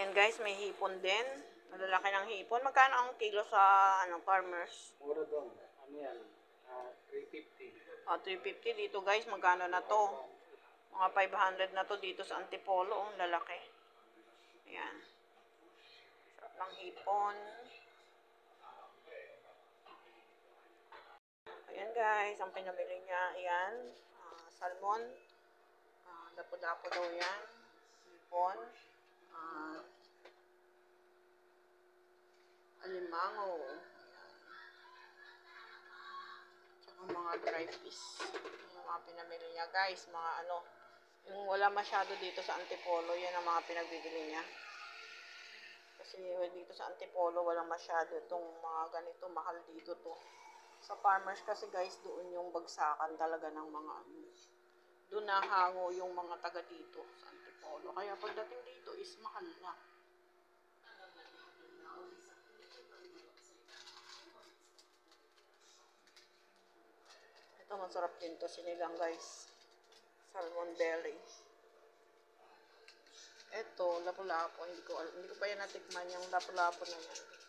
Ayan guys, may hipon din. Malalaki ng hipon. Magkano ang kilo sa farmers? Mura doon. Ano yan? 350. 350 dito guys. Magkano na to? Mga 500 na to dito sa Antipolo. Ang lalaki. Ayan. Sarap ng hipon. Ayan guys, ang pinamili niya. Ayan. Salmon. Dapo-dapo daw yan. Hipon. Alimango. Tsaka mga dry fish. Yung mga pinamili niya guys. Mga yung wala masyado dito sa Antipolo. Yan ang mga pinagbibili niya. Kasi dito sa Antipolo walang masyado itong mga ganito. Mahal dito to. Sa farmers kasi guys, doon yung bagsakan talaga ng mga doon nahango yung mga taga dito sa Antipolo. Kaya pagdating dito is mahal na. Ito masarap din to sinigang guys. Salmon belly. Ito, lapu-lapu. Hindi ko pa yan natikman yung lapu-lapu na yan.